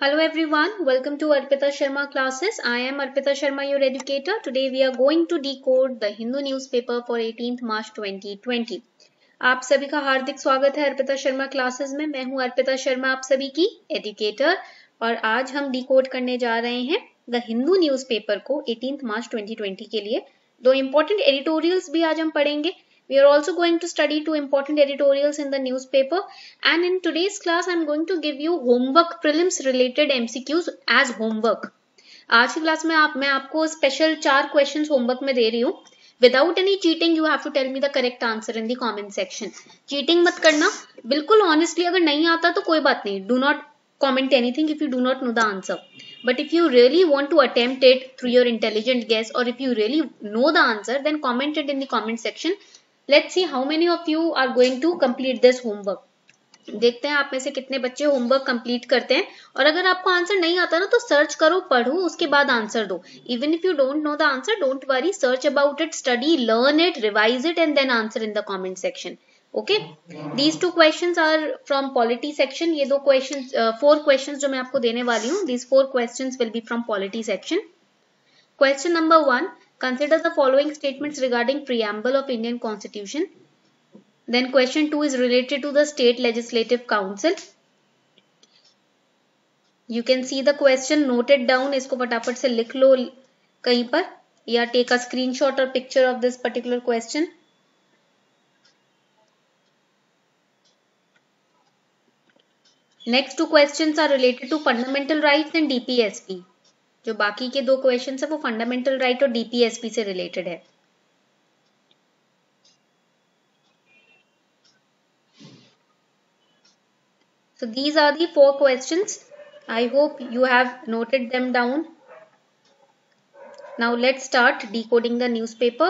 Hello everyone, welcome to Arpita Sharma classes. I am Arpita Sharma, your educator. Today we are going to decode the Hindu newspaper for 18th March 2020. आप सभी का हार्दिक स्वागत है Arpita Sharma classes में। मैं हूं अर्पिता शर्मा, आप सभी की एजुकेटर, और आज हम डिकोड करने जा रहे हैं द हिंदू न्यूज़पेपर को 18th मार्च 2020 के लिए। दो इम्पोर्टेंट एडिटोरियल्स भी आज हम पढ़ेंगे। We are also going to study two important editorials in the newspaper, and in today's class I'm going to give you homework prelims related MCQs as homework. आज की क्लास में मैं आपको स्पेशल 4 क्वेश्चंस होमवर्क में दे रही हूँ। Without any cheating you have to tell me the correct answer in the comment section. Cheating मत करना, बिल्कुल ऑनेस्टली। अगर नहीं आता तो कोई बात नहीं, do not comment anything if you do not know the answer, but if you really want to attempt it through your intelligent guess, or if you really know the answer, then comment it in the comment section. Let's see how many of you are going to complete this homework. देखते हैं आप में से कितने बच्चे homework complete करते हैं। और अगर आपको आंसर नहीं आता ना तो सर्च करो, पढ़ो, उसके बाद आंसर दो। Even if you don't know the answer, don't worry, search about it, study, learn it, revise it and then answer in the comment section. Okay, these 2 questions are from polity section. ये 2 questions, 4 questions जो मैं आपको देने वाली हूँ, these 4 questions will be from polity section. Question number 1, consider the following statements regarding preamble of Indian Constitution. Then question 2 is related to the State Legislative Council. You can see the question, note it down. इसको फटाफट से लिख लो कहीं पर, या take a screenshot or picture of this particular question. Next 2 questions are related to fundamental rights and DPSP. जो बाकी के 2 क्वेश्चंस है वो फंडामेंटल राइट और डीपीएसपी से रिलेटेड है। So these are the 4 questions. I hope you have noted them down. Now let's start decoding the newspaper.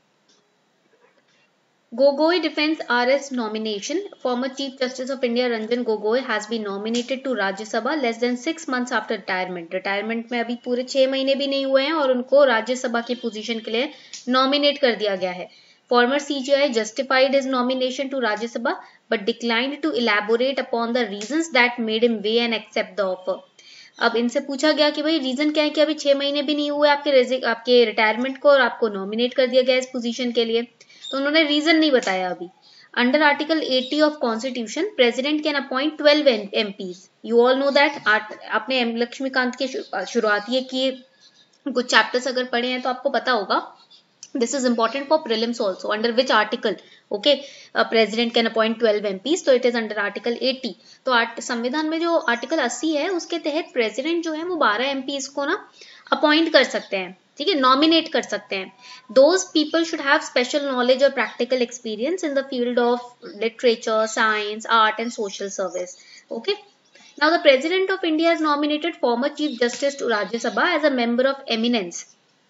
Gogoi defends RS nomination. Former Chief Justice of India Ranjan Gogoi has been nominated to Rajya Sabha less than 6 months after retirement. Retirement में अभी पूरे 6 महीने भी नहीं हुए हैं और उनको राज्यसभा की पोजीशन के लिए नॉमिनेट कर दिया गया है। Former CJI justified his nomination to Rajya Sabha but declined to elaborate upon the reasons that made him weigh and accept the offer. अब इनसे पूछा गया कि भाई रीजन क्या है कि अभी 6 महीने भी नहीं हुए आपके रिटायरमेंट को और आपको नॉमिनेट कर दिया गया इस पोजीशन के लिए, तो उन्होंने रीजन नहीं बताया अभी। Under article 80 of constitution, president can appoint 12 MPs. You all know that. आपने एम लक्ष्मीकांत के शुरुआती की कुछ चैप्टर्स अगर पढ़े हैं तो आपको पता होगा। This is important for prelims also. Under which article? Okay, president can appoint 12 MPs, तो इट इज अंडर आर्टिकल 80। तो संविधान में जो आर्टिकल 80 है उसके तहत प्रेसिडेंट जो है वो 12 MPs को ना अपॉइंट कर सकते हैं, ठीक है, नॉमिनेट कर सकते हैं। Those people should have special knowledge और practical experience in the field of literature, science, art and social service. Okay, now the president of India has nominated former chief justice to Rajya Sabha as a member of eminence,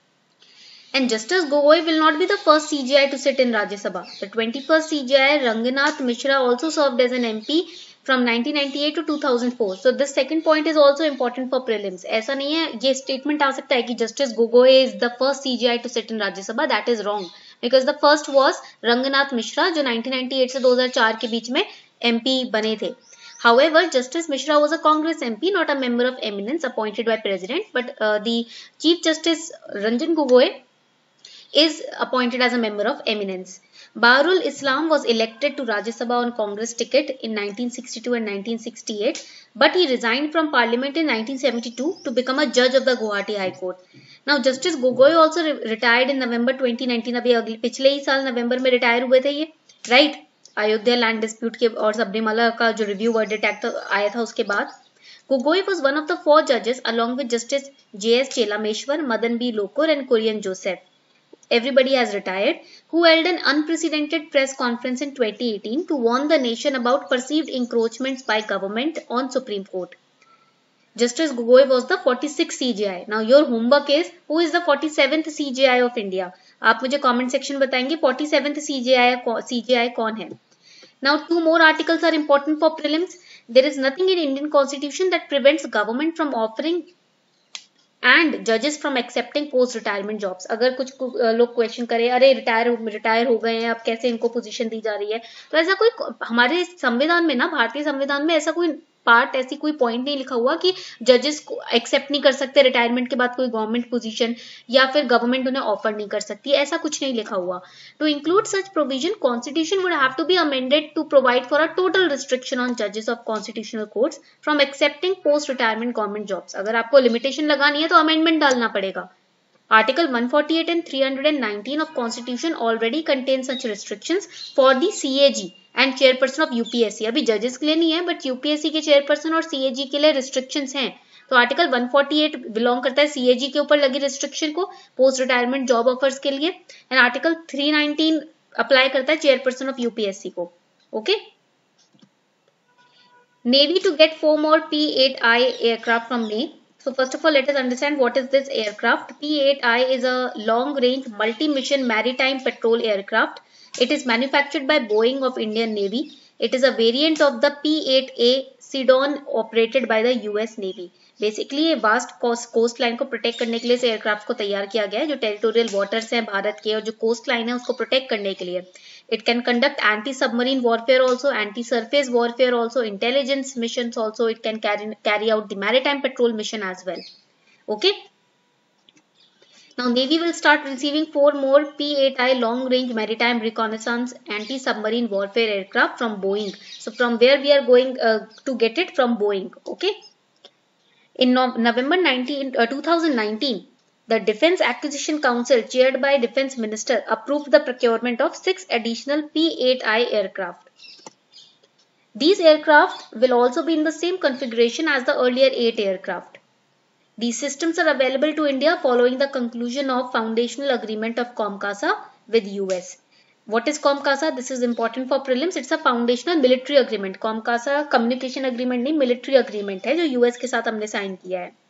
and Justice Gogoi will not be the first CJI to sit in Rajya Sabha. The 21st CJI Ranganath Mishra also served as an MP from 1998 to 2004. So this second point is also important for prelims. ऐसा नहीं है, ये statement आ सकता है कि Justice Gogoi is the first CJI to sit in Rajya Sabha. That is wrong, because the first was Ranganath Mishra जो 1998 से 2004 के बीच में MP बने थे. However, Justice Mishra was a Congress MP, not a member of eminence appointed by President, but the Chief Justice Ranjan Gogoi is appointed as a member of eminence. Baharul Islam was elected to Rajya Sabha on Congress ticket in 1962 and 1968, but he resigned from Parliament in 1972 to become a judge of the Guwahati High Court. Now, Justice Gogoi also retired in November 2019. अभी पिछले ही साल नवंबर में retire हुए थे ये, right? Ayodhya land dispute के और सबरीमाला का जो रिव्यू वर्डिक्ट एक्ट आया था उसके बाद। Gogoi was one of the 4 judges along with Justice J.S. Chelameshwar, Madan B. Lokar and Kurian Joseph. Everybody has retired, who held an unprecedented press conference in 2018 to warn the nation about perceived encroachments by government on Supreme Court. Justice Gogoi was the 46th CJI. Now your homework is, who is the 47th CJI of India? आप मुझे comment section बताएंगे 47th CJI कौन है? Now 2 more articles are important for prelims. There is nothing in Indian Constitution that prevents government from offering and judges from accepting post retirement jobs. अगर कुछ लोग question करें, अरे रिटायर हो गए हैं, अब कैसे इनको पोजीशन दी जा रही है, तो ऐसा कोई हमारे संविधान में ना, भारतीय संविधान में ऐसा कोई पार्ट ऐसी कोई पॉइंट नहीं लिखा हुआ कि जजेस को एक्सेप्ट नहीं कर सकते रिटायरमेंट के बाद कोई गवर्नमेंट पोजीशन, या फिर गवर्नमेंट उन्हें ऑफर नहीं कर सकती, ऐसा कुछ नहीं लिखा हुआ. To include such provision, constitution would have to be amended to provide for a total restriction on जजेस of constitutional courts from accepting post retirement government jobs. अगर आपको लिमिटेशन लगानी है तो अमेंडमेंट डालना पड़ेगा. Article 148 and 319 of Constitution already contain such restrictions for the CAG and chairperson of UPSC. अभी जजेस के लिए नहीं है, बट UPSC के चेयरपर्सन और CAG के लिए restrictions हैं. तो आर्टिकल 148 बिलोंग करता है CAG के ऊपर लगी रिस्ट्रिक्शन को, पोस्ट रिटायरमेंट जॉब ऑफर्स के लिए, एंड आर्टिकल 319 अप्लाई करता है चेयरपर्सन ऑफ UPSC को. Okay. Navy to get 4 more P-8I aircraft from May. So first of all, let us understand what is this aircraft. P-8I is a long-range multi-mission maritime patrol aircraft. It is manufactured by Boeing of Indian Navy. It is a variant of the P-8A Sidon operated by the US Navy. Basically ये vast coast line को protect करने के लिए इस aircraft को तैयार किया गया है, जो टेरिटोरियल वाटर्स हैं भारत के और जो कोस्ट लाइन है उसको प्रोटेक्ट करने के लिए. It can conduct anti-submarine warfare also, anti-surface warfare also, intelligence missions also. It can carry out the maritime patrol mission as well. Okay. Now Navy will start receiving 4 more P-8I long-range maritime reconnaissance anti-submarine warfare aircraft from Boeing. So from where we are going to get it? From Boeing. Okay. In November 2019. The Defense Acquisition Council, chaired by Defense Minister, approved the procurement of 6 additional P-8I aircraft. These aircraft will also be in the same configuration as the earlier 8 aircraft. These systems are available to India following the conclusion of foundational agreement of COMCASA with US. What is COMCASA? This is important for prelims. It's a foundational military agreement. COMCASA communication agreement नहीं, military agreement है जो US के साथ हमने sign किया है.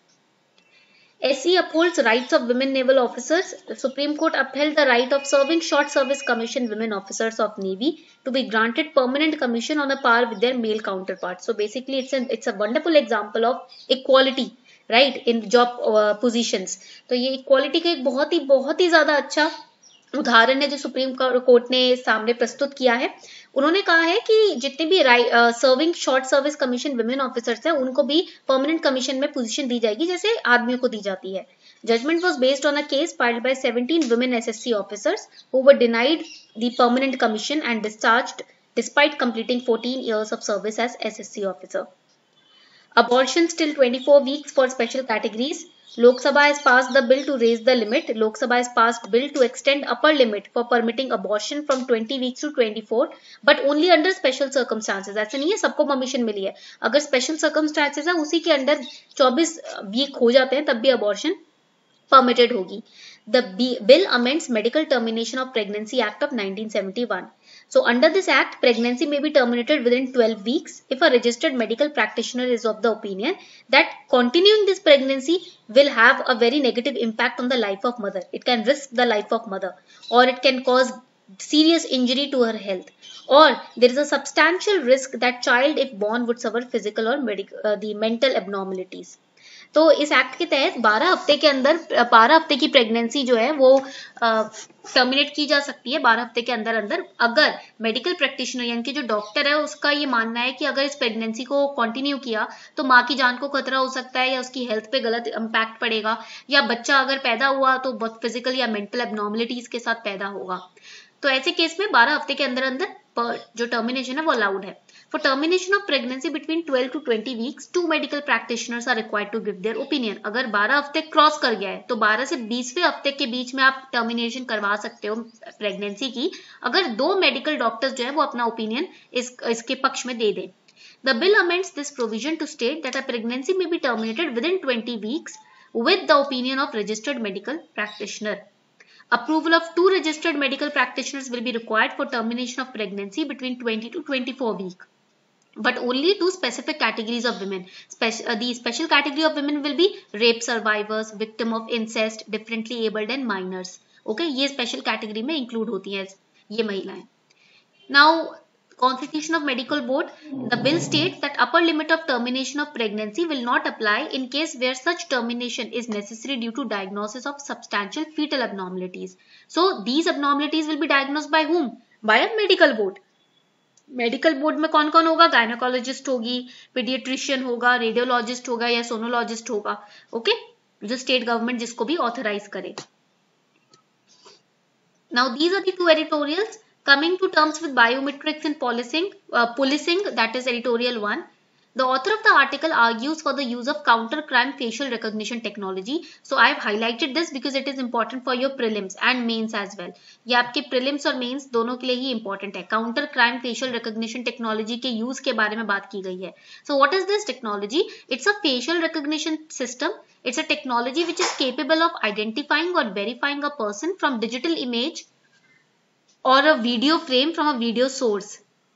SE upholds rights of women naval officers. The Supreme Court upheld the right of serving short service commission women officers of Navy to be granted permanent commission on a par with their male counterparts. So basically, it's a wonderful example of equality, right, in job positions. तो ये equality का एक बहुत ही ज़्यादा अच्छा उदाहरण है जो सुप्रीम कोर्ट ने सामने प्रस्तुत किया है. उन्होंने कहा है कि जितने भी serving short service commission women officers हैं उनको भी परमानेंट कमीशन में पोजीशन दी जाएगी जैसे आदमियों को दी जाती है. Judgement was based on a case filed by 17 women SSC officers who were denied the permanent commission and discharged despite completing 14 years of service as SSC officer. Abortions till 24 weeks for special categories. Lok Sabha has passed the bill to raise the limit. Lok Sabha has passed bill to extend upper limit for permitting abortion from 20 weeks to 24, but only under special circumstances. ऐसे नहीं है सबको permission मिली है. अगर special circumstances है उसी के under 24 week हो जाते हैं तब भी अबॉर्शन permitted होगी. The bill amends Medical Termination of Pregnancy Act of 1971. So under this act, pregnancy may be terminated within 12 weeks if a registered medical practitioner is of the opinion that continuing this pregnancy will have a very negative impact on the life of mother. It can risk the life of mother, or it can cause serious injury to her health, or there is a substantial risk that child if born would suffer physical or the mental abnormalities. तो इस act के तहत 12 हफ्ते की pregnancy जो है वो terminate की जा सकती है 12 हफ्ते के अंदर अगर मेडिकल प्रैक्टिशनर यानी कि जो डॉक्टर है उसका ये मानना है कि अगर इस प्रेगनेंसी को कंटिन्यू किया तो माँ की जान को खतरा हो सकता है या उसकी हेल्थ पे गलत इम्पैक्ट पड़ेगा या बच्चा अगर पैदा हुआ तो बहुत फिजिकल या मेंटल एबनॉर्मलिटीज के साथ पैदा होगा. तो ऐसे केस में 12 हफ्ते के अंदर जो टर्मिनेशन है वो अलाउड है. For termination of pregnancy between 12 to 20 weeks, 2 medical practitioners are required to give their opinion. अगर 12 हफ्ते क्रॉस कर गया है तो 12 से 20वें हफ्ते के बीच में आप टर्मिनेशन करवा सकते हो प्रेगनेंसी की अगर 2 मेडिकल डॉक्टर्स जो है वो अपना ओपिनियन इसके पक्ष में दे दें. The bill amends this provision to state that a pregnancy may be terminated within 20 weeks with the opinion of registered medical practitioner. Approval of 2 registered medical practitioners will be required for termination of pregnancy between 20 to 24 weeks. But only to specific categories of women. The special category of women will be rape survivors, victim of incest, differently abled and minors. Okay, ये special category में include होती हैं ये महिलाएं. Now, Constitution of Medical Board, the bill states that upper limit of termination of pregnancy will not apply in case where such termination is necessary due to diagnosis of substantial fetal abnormalities. So, these abnormalities will be diagnosed by whom? By a medical board. Medical board में कौन कौन होगा? Gynaecologist होगी, paediatrician होगा, radiologist होगा या sonologist होगा। Okay, जो स्टेट गवर्नमेंट जिसको भी ऑथराइज करे। Now these are the two editorials. Coming to terms with biometrics and policing, that is editorial 1. The author of the article argues for the use of counter crime facial recognition technology. So I have highlighted this because it is important for your prelims and mains as well. ये आपके prelims और mains दोनों के लिए ही important है। Counter crime facial recognition technology के use के बारे में बात की गई है। So what is this technology? It's a facial recognition system. It's a technology which is capable of identifying or verifying a person from digital image or a video frame from a video source.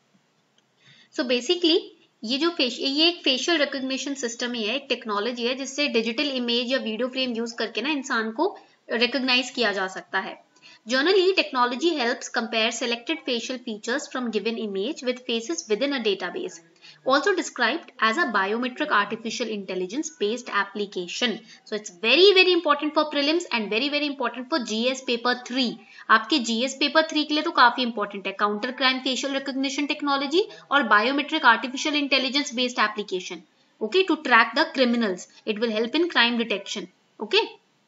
So basically ये एक facial recognition system ही है, एक technology है जिससे digital image या video frame use करके ना इंसान को रिकॉग्नाइज किया जा सकता है। Generally, technology helps compare selected facial features from given image with faces within a database, also described as a biometric artificial intelligence based application. So it's very important for prelims and very important for GS paper 3. आपके GS paper 3 के लिए तो काफी important है counter crime facial recognition technology और biometric artificial intelligence based application. Okay, to track the criminals. It will help in crime detection. Okay.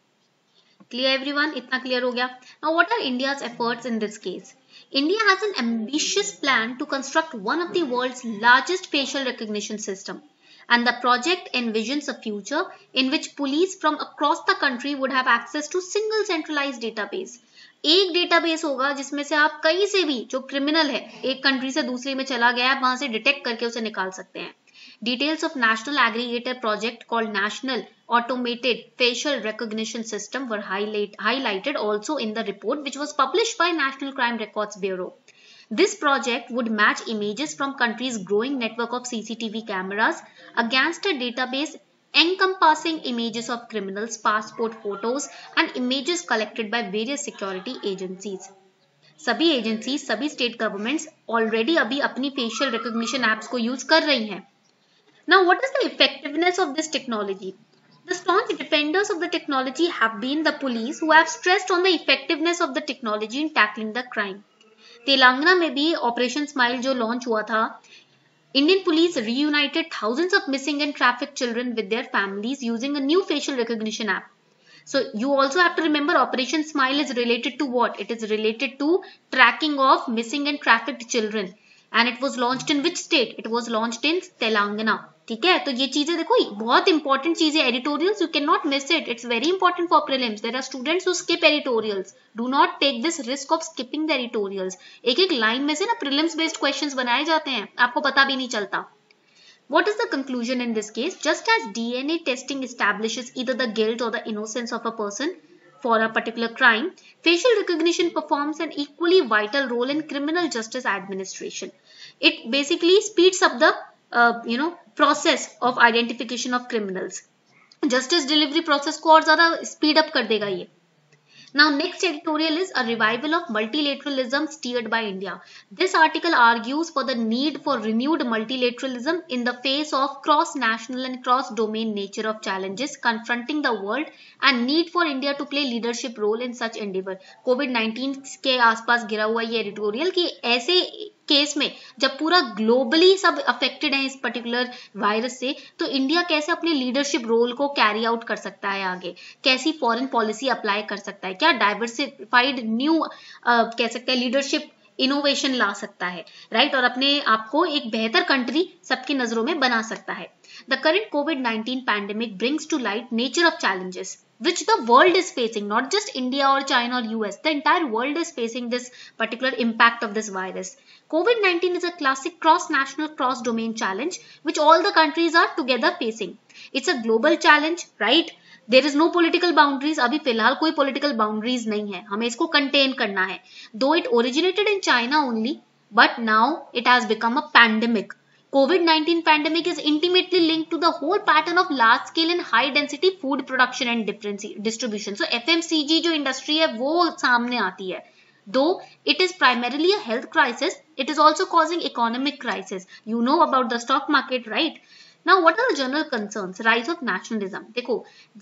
Clear everyone? इतना clear हो गया? Now what are India's efforts in this case? India has an ambitious plan to construct one of the world's largest facial recognition system. And the project envisions a future in which police from across the country would have access to single centralized database. एक database होगा जिसमें से आप कहीं से भी जो criminal है एक कंट्री से दूसरी में चला गया है वहां से डिटेक्ट करके उसे निकाल सकते हैं। Details of national aggregator project called National Automated Facial Recognition System were highlighted also in the report which was published by National Crime Records Bureau. This project would match images from country's growing network of CCTV cameras against a database encompassing images of criminals, passport photos and images collected by various security agencies. सभी agencies, सभी state governments already अभी अपनी facial recognition apps को use कर रही हैं। Now, what is the effectiveness of this technology? The staunch defenders of the technology have been the police who have stressed on the effectiveness of the technology in tackling the crime. Telangana में भी operation smile जो launch हुआ था, Indian police reunited thousands of missing and trafficked children with their families using a new facial recognition app. So you also have to remember Operation Smile is related to what? It is related to tracking of missing and trafficked children. And it was launched in which state? It was launched in Telangana. ठीक है, तो ये चीजें देखो बहुत important चीजें, editorials you can not miss it, it's very important for prelims. There are students who skip editorials, do not take this risk of skipping the editorials. एक line में से ना प्रीलिम्स बेस्ड क्वेश्चंस बनाए जाते हैं, आपको पता भी नहीं चलता। What is the conclusion in this case? Just as DNA testing establishes either the guilt or the innocence of a person for a particular crime, facial recognition performs an equally vital role in criminal justice administration. It basically speeds up the process of identification of criminals. Justice delivery process को और ज़्यादा speed up कर देगा ये। Now next editorial is a revival of multilateralism steered by India. This article argues for the need for renewed multilateralism in the face of cross-national and cross-domain nature of challenges confronting the world and need for India to play leadership role in such endeavor. COVID-19 के आसपास गिरा हुआ ये editorial कि ऐसे case में जब पूरा ग्लोबली सब अफेक्टेड है इस पर्टिकुलर वायरस से, तो इंडिया कैसे अपने लीडरशिप रोल को कैरी आउट कर सकता है, आगे कैसी फॉरेन पॉलिसी अप्लाई कर सकता है, क्या डाइवर्सिफाइड न्यू कह सकते हैं लीडरशिप इनोवेशन ला सकता है, राइट, और अपने आप को एक बेहतर कंट्री सबकी नजरों में बना सकता है। The current COVID-19 pandemic brings to light nature of challenges which the world is facing, not just India or China or US. The entire world is facing this particular impact of this virus. COVID-19 is a classic cross-national, cross-domain challenge which all the countries are together facing. It's a global challenge, right? There is no political boundaries. अभी फिलहाल कोई political boundaries नहीं है, हमें इसको contain करना है. Though it originated in China only, but now it has become a pandemic. COVID-19 pandemic is intimately linked to the whole pattern of large scale and high density food production and distribution. So FMCG जो industry है वो सामने आती है. Though it is primarily a health crisis, it is also causing economic crisis. You know about the stock market, right? Now, what are the general concerns? Rise of nationalism. देखो,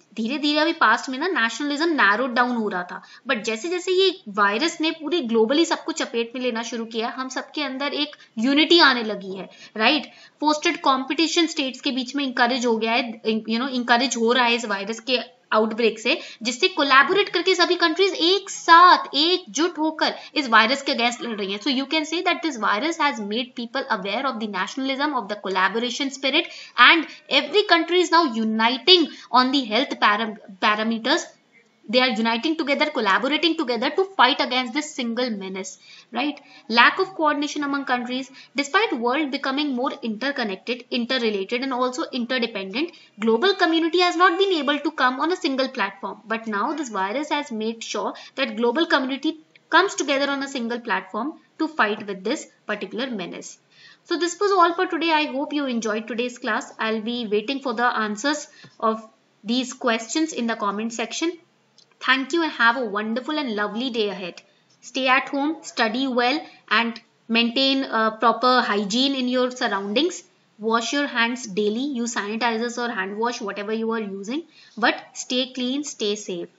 धीरे धीरे अभी पास्ट में ना नेशनलिज्म नैरोड डाउन हो रहा था, but जैसे जैसे ये वायरस ने पूरी ग्लोबली सबको चपेट में लेना शुरू किया, हम सबके अंदर एक यूनिटी आने लगी है, राइट। फोस्टेड कंपटीशन स्टेट्स के बीच में इंकरेज हो गया है, इंकरेज हो रहा है इस वायरस के आउटब्रेक से, जिससे कोलैबोरेट करके सभी कंट्रीज एक साथ एकजुट होकर इस वायरस के अगेंस्ट लड़ रही हैं। So you can say that this virus has made people aware of the nationalism, of the collaboration spirit, and every country is now uniting on the health parameters. They are uniting together, collaborating together to fight against this single menace, right? Lack of coordination among countries. Despite world becoming more interconnected, interrelated, and also interdependent, global community has not been able to come on a single platform. But now this virus has made sure that global community comes together on a single platform to fight with this particular menace. So this was all for today. I hope you enjoyed today's class. I'll be waiting for the answers of these questions in the comment section. Thank you and have a wonderful and lovely day ahead. Stay at home, study well, and maintain proper hygiene in your surroundings. Wash your hands daily. Use sanitizers or hand wash, whatever you are using. But stay clean, stay safe.